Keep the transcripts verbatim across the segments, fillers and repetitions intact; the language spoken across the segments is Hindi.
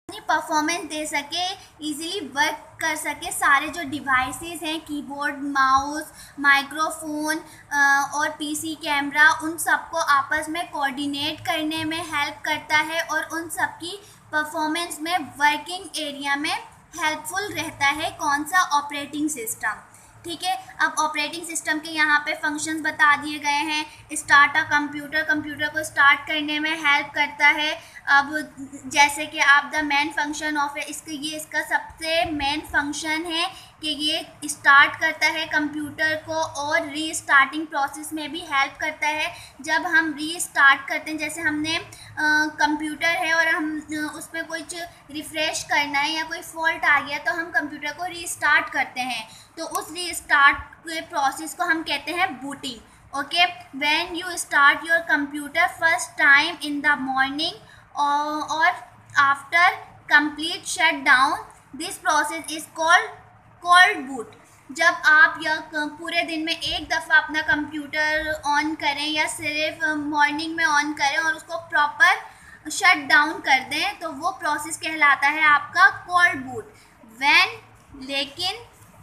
अपनी परफॉर्मेंस दे सके, इजीली वर्क कर सके। सारे जो डिवाइसेस हैं, कीबोर्ड, माउस, माइक्रोफोन और पीसी कैमरा, उन सबको आपस में कोऑर्डिनेट करने में हेल्प करता है और उन सब की परफॉर्मेंस में वर्किंग एरिया में हेल्पफुल रहता है कौन सा ऑपरेटिंग सिस्टम। ठीक है, अब ऑपरेटिंग सिस्टम के यहाँ पे फंक्शंस बता दिए गए हैं। स्टार्ट अ कंप्यूटर, कंप्यूटर को स्टार्ट करने में हेल्प करता है। अब जैसे कि आप द मेन फंक्शन ऑफ इसके ये इसका सबसे मेन फंक्शन है कि ये स्टार्ट करता है कंप्यूटर को और रीस्टार्टिंग प्रोसेस में भी हेल्प करता है। जब हम रीस्टार्ट करते हैं, जैसे हमने कंप्यूटर है और हम उस पर कुछ रिफ़्रेश करना है या कोई फॉल्ट आ गया तो हम कंप्यूटर को रीस्टार्ट करते हैं, तो उस रीस्टार्ट के प्रोसेस को हम कहते हैं booting. Okay, when you start your computer first time in the morning और after complete shut down, this process is called called boot. जब आप यह पूरे दिन में एक दफ़ा अपना कंप्यूटर ऑन करें या सिर्फ मॉर्निंग में ऑन करें और उसको प्रॉपर शट डाउन कर दें, तो वो प्रोसेस कहलाता है आपका कॉल्ड बूट। व्हेन लेकिन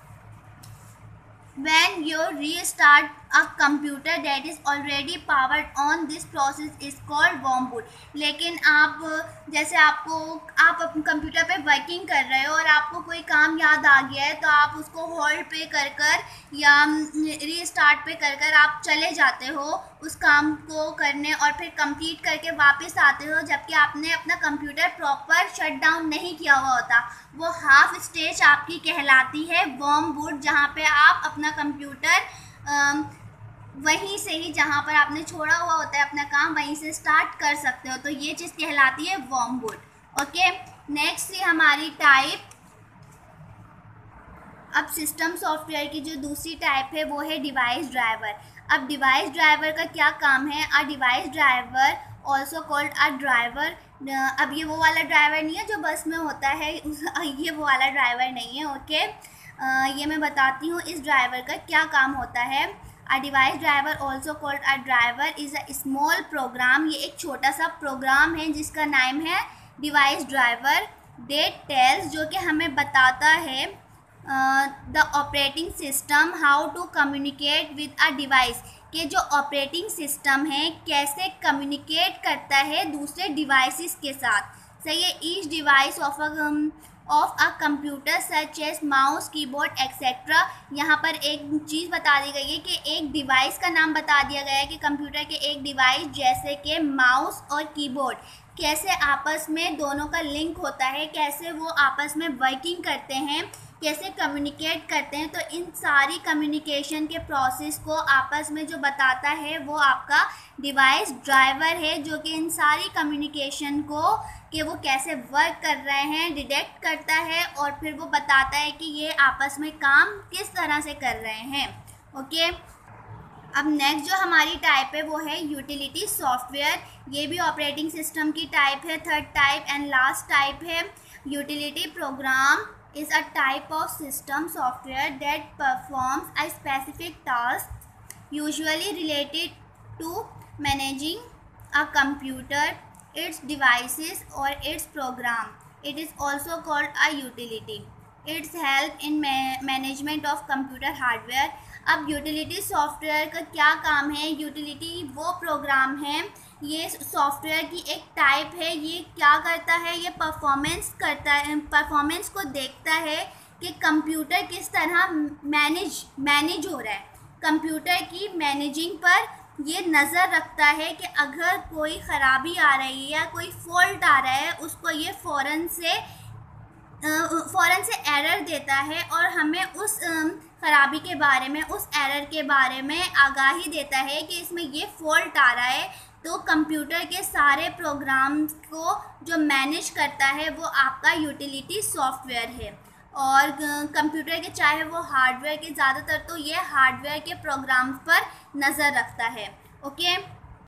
when you restart a computer that is already powered on, this process is called warm boot। लेकिन आप जैसे आपको आप अपने कंप्यूटर पे वर्किंग कर रहे हो और आपको कोई काम याद आ गया है, तो आप उसको होल्ड पे कर कर या रीस्टार्ट पे कर कर आप चले जाते हो उस काम को करने और फिर कंप्लीट करके वापस आते हो, जबकि आपने अपना कंप्यूटर प्रॉपर शट डाउन नहीं किया हुआ होता। वो हाफ स्टेज आपकी कहलाती है वार्म बूट, जहाँ पे आप अपना कंप्यूटर वहीं से ही जहाँ पर आपने छोड़ा हुआ होता है अपना काम, वहीं से स्टार्ट कर सकते हो। तो ये चीज़ कहलाती है वार्म बूट। ओके, नेक्स्ट है हमारी टाइप। अब सिस्टम सॉफ्टवेयर की जो दूसरी टाइप है वो है डिवाइस ड्राइवर। अब डिवाइस ड्राइवर का क्या काम है? A device driver also called a driver. अब ये वो वाला ड्राइवर नहीं है जो बस में होता है, ये वो वाला ड्राइवर नहीं है। ओके, ये मैं बताती हूँ इस ड्राइवर का क्या काम होता है। A device driver also called a driver is a small program. ये एक छोटा सा प्रोग्राम है जिसका नाम है डिवाइस ड्राइवर। डेट टेल्स, जो कि हमें बताता है the operating system how to communicate with a device, कि जो ऑपरेटिंग सिस्टम है कैसे कम्युनिकेट करता है दूसरे डिवाइसेस के साथ। सही है, each device of a of a computer such as mouse, keyboard etcetera. यहाँ पर एक चीज़ बता दी गई है कि एक डिवाइस का नाम बता दिया गया है कि कंप्यूटर के एक डिवाइस जैसे कि माउस और कीबोर्ड कैसे आपस में दोनों का लिंक होता है, कैसे वो आपस में वर्किंग करते हैं, कैसे कम्युनिकेट करते हैं। तो इन सारी कम्युनिकेशन के प्रोसेस को आपस में जो बताता है वो आपका डिवाइस ड्राइवर है, जो कि इन सारी कम्युनिकेशन को कि वो कैसे वर्क कर रहे हैं डिटेक्ट करता है और फिर वो बताता है कि ये आपस में काम किस तरह से कर रहे हैं। ओके, अब नेक्स्ट जो हमारी टाइप है वो है यूटिलिटी सॉफ्टवेयर। ये भी ऑपरेटिंग सिस्टम की टाइप है, third type and last type है। Utility program is a type of system software that performs a specific task, usually related to managing a computer, its devices or its program. It is also called a utility. Its help in ma- management of computer hardware. अब यूटिलिटी सॉफ्टवेयर का क्या काम है? यूटिलिटी वो प्रोग्राम है, ये सॉफ्टवेयर की एक टाइप है। ये क्या करता है? ये परफॉर्मेंस करता है, परफॉर्मेंस को देखता है कि कंप्यूटर किस तरह मैनेज मैनेज हो रहा है। कंप्यूटर की मैनेजिंग पर ये नज़र रखता है कि अगर कोई ख़राबी आ रही है या कोई फॉल्ट आ रहा है, उसको ये फ़ौरन से फ़ौरन से एरर देता है और हमें उस ख़राबी के बारे में, उस एरर के बारे में आगाही देता है कि इसमें ये फॉल्ट आ रहा है। तो कंप्यूटर के सारे प्रोग्राम्स को जो मैनेज करता है वो आपका यूटिलिटी सॉफ्टवेयर है। और कंप्यूटर के चाहे वो हार्डवेयर के, ज़्यादातर तो ये हार्डवेयर के प्रोग्राम्स पर नज़र रखता है। ओके।